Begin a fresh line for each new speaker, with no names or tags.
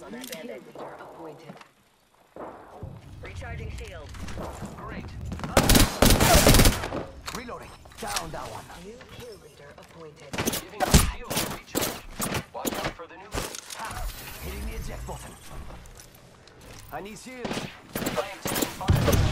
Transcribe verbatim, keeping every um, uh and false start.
New kill leader appointed. Recharging shields.
Great.
Reloading. Down that one.
New kill leader appointed.
Giving my shield a recharge. Watch out for the new.
Ha! Hitting the eject button. I need shields.
I am taking fire.